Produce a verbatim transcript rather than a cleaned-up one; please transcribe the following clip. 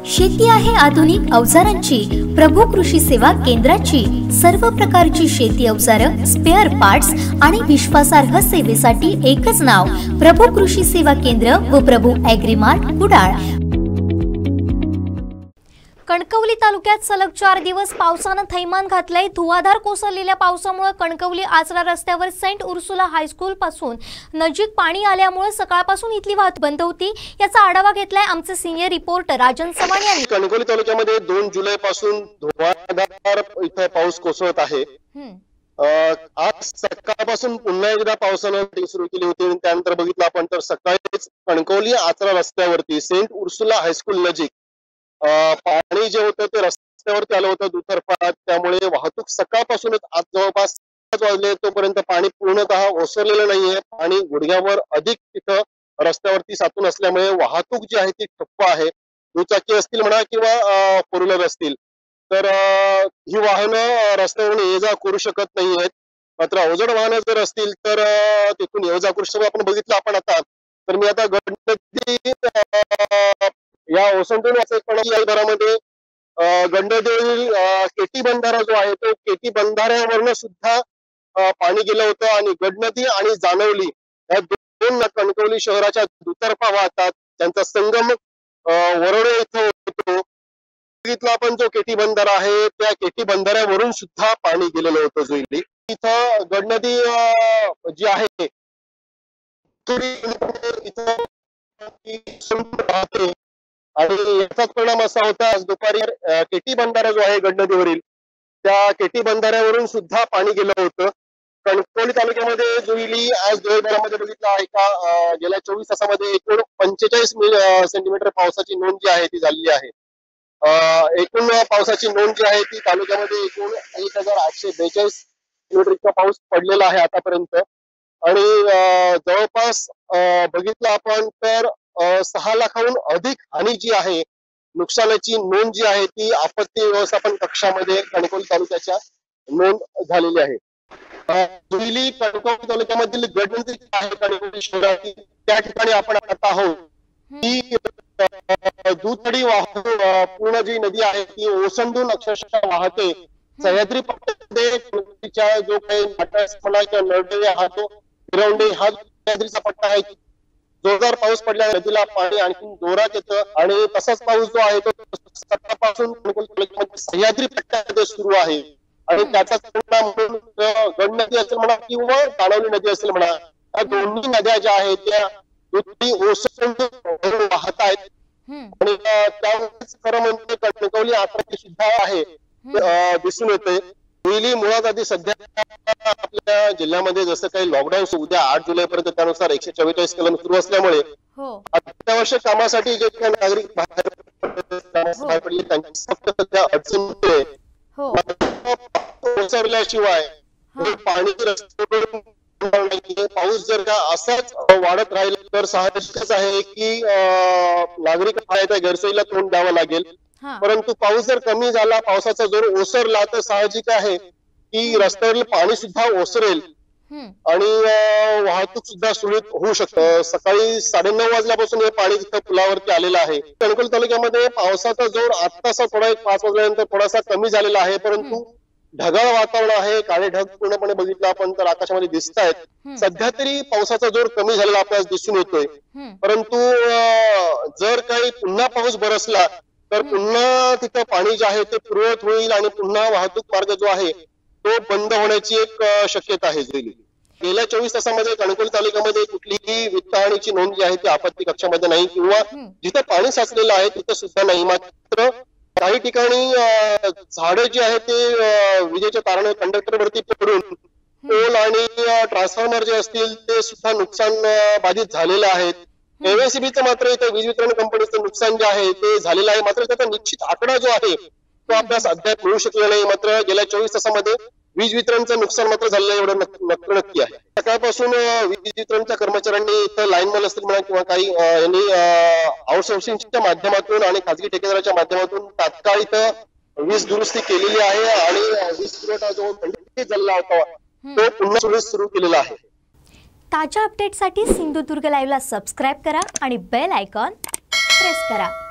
शेती आहे आधुनिक अवजारांची, प्रभू कृषी सेवा केंद्राची सर्व प्रकारची शेती अवजारं, स्पेअर पार्ट्स आणि विश्वासार्ह सेवेसाठी एकच नाव, प्रभू कृषी सेवा केंद्र व प्रभू ॲग्रीमार्ट कुडाळ। कणकवली तालुक्यात सलग चार दिवस पावसानं थैमान घातलंय। धुवाधार कोसळलेल्या पावसामुळे कणकवली आचरा रस्त्यावर सेंट उर्सुला हायस्कूल पासून नजीक पाणी आल्यामुळे सकाळपासून इथली वाहतूक बंद होती। याचा आढावा घेतलाय आमचे सिनियर रिपोर्टर राजन चव्हाण यांनी। कणकवली तालुक्यामध्ये दोन जुलै पासून धुवाधार इथे पाऊस कोसळत आहे। आज सकाळपासून पुन्हा एकदा पावसानं सुरू केली होती। त्यानंतर बघितलं आपण तर सकाळीच कणकवली आचरा रस्त्यावरती सेंट उर्सुला हायस्कूल नजीक पाणी जे होतं ते रस्त्यावरती आलं होतं दुतर्फा। त्यामुळे वाहतूक सकाळपासूनच आज जवळपास पाच वाजले तोपर्यंत पाणी पूर्णतः ओसरलेलं नाहीये। पाणी गुडघ्यावर अधिक तिथं रस्त्यावरती साचून असल्यामुळे वाहतूक जी आहे ती ठप्प आहे। दुचाकी असतील म्हणा किंवा फोर व्हीलर असतील तर ही वाहनं रस्त्यावरून ये जा करू शकत नाहीयेत। मात्र अवजड वाहनं जर असतील तर तिथून ये जा करू शकतो। आपण बघितलं आपण आता तर मी आता गणपती या ओसंडून घरामध्ये गंडदेवी केटी बंधारा जो आहे तो केटी बंधाऱ्यावरनं सुद्धा पाणी गेलं होतं आणि गडनदी आणि जानवली या दोन कणकवली शहराच्या दुतर्फा वाहतात। त्यांचा संगम वरोडे इथं होतो। बघितलं आपण जो केटी बंधारा आहे त्या केटी बंधाऱ्यावरून सुद्धा पाणी गेलेलं होतं। जोईली इथं गडनदी जी आहे इथं आणि याचाच परिणाम असा होता आज दुपारी केटी बंधारा जो आहे गडनदीवरील त्या केटी बंधाऱ्यावरून सुद्धा पाणी गेलं होतं। कणकवली तालुक्यामध्ये जोईली आज दिवसभरामध्ये बघितलं आहे का गेल्या चोवीस तासामध्ये एकूण पंचेचाळीस सेंटीमीटर पावसाची नोंद जी आहे ती झालेली आहे। एकूण पावसाची नोंद जी आहे ती तालुक्यामध्ये एकूण एक हजार आठशे बेचाळीस किलोमीटर इतका पाऊस पडलेला आहे आतापर्यंत। आणि जवळपास बघितलं आपण तर सहा लाखाहून अधिक हानी जी आहे नुकसानाची नोंद जी आहे ती आपत्ती व्यवस्थापन कक्षामध्ये कणकवली तालुक्याच्या नोंद झालेली आहे। जोईली कणकवली तालुक्यामधील गडनदी आहे कणकवली शहरातील त्या ठिकाणी आपण आता आहोत। ही दुथडी वाहून पूर्ण जी नदी आहे ती ओसंडून अक्षरशः वाहते। सह्याद्री पट्ट्यामध्ये जो काही नाटक म्हणा किंवा नरडे हा तो गिरवंडे हा सह्याद्रीचा पट्टा आहे। जोरदार पाऊस पडल्या नदीला पाणी आणखी जोरात येतं आणि तसाच पाऊस जो आहे तो सकाळपासून सह्याद्री पट्ट्यामध्ये सुरू आहे आणि त्याचा परिणाम म्हणून गडनदी असेल म्हणा किंवा जानवली नदी असेल म्हणा या दोन्ही नद्या ज्या आहेत त्या दुथडी ओसंडून वाहत आहेत। आणि त्यामुळेच खरं म्हणजे कणकवली आचरा सुद्धा आहे दिसून येते। जोईली मुळात आधी सध्या आपल्या जिल्ह्यामध्ये जसं काही लॉकडाऊन उद्या आठ जुलै पर्यंत त्यानुसार एकशे चव्वेचाळीस कलम सुरू असल्यामुळे अत्यावश्यक कामासाठी जे काही नागरिक बाहेर पडले त्यांची सध्या अडचण ओसरल्याशिवाय पाणी रस्त्यावरून पाऊस जर का असाच वाढत राहिला तर साहजिकच आहे की नागरिक त्या गैरसोयीला तोंड द्यावं लागेल। परंतु पाऊस जर कमी झाला पावसाचा जोर ओसरला तर साहजिक आहे की रस्त्यावरील पाणी सुद्धा ओसरेल आणि वाहतूक सुद्धा सुरळीत होऊ शकतं। सकाळी साडेनऊ वाजल्यापासून हे पाणी तिथं पुलावरती आलेलं आहे। कणकवली तालुक्यामध्ये पावसाचा जोर आत्तासा थोडा एक पाच वाजल्यानंतर थोडासा कमी झालेला आहे परंतु ढगाळ वातावरण आहे। काळे ढग पूर्णपणे बघितलं आपण तर आकाशामध्ये दिसत आहेत। सध्या तरी पावसाचा जोर कमी झालेला आपल्याला दिसून येतोय परंतु जर काही पुन्हा पाऊस बरसला तर पुन्हा तिथं पाणी जे आहे ते पूर्ववत होईल आणि पुन्हा वाहतूक मार्ग जो आहे तो बंद होण्याची एक शक्यता आहे। जोईली गेल्या चोवीस तासामध्ये कणकवली तालुक्यामध्ये कुठलीही वित्तहानीची नोंद जी आहे ती आपत्ती कक्षामध्ये नाही किंवा जिथं पाणी साचलेलं आहे तिथं सुद्धा नाही। मात्र काही ठिकाणी झाडं जी आहे ते विजेच्या ताराने कंडक्टरवरती पडून पोल आणि ट्रान्सफॉर्मर जे असतील ते सुद्धा नुकसान बाधित झालेले आहेत। एमएसईबीचं मात्र इथं वीज वितरण कंपनीचं नुकसान जे आहे ते झालेलं आहे मात्र त्याचा निश्चित आकडा जो आहे तो आपल्यास अद्याप मिळू शकलेला नाही। मात्र गेल्या चोवीस तासामध्ये वीज वितरणचं नुकसान मात्र झालेलं एवढं नक्की नक्की आहे। सकाळपासून वीज वितरणच्या कर्मचाऱ्यांनी इथं लाईनमॅन असतील म्हणा किंवा काही यांनी आउटसोर्सिंगच्या माध्यमातून आणि खाजगी ठेकेदाराच्या माध्यमातून तात्काळ इथं वीज दुरुस्ती केलेली आहे आणि वीज पुरवठा जो खंडित झालेला होता तो पुन्हा सुरळीत सुरू केलेला आहे। ताज्या अपडेटसाठी सिंधुदुर्ग लाईव्हला सबस्क्राइब करा आणि बेल आयकॉन प्रेस करा।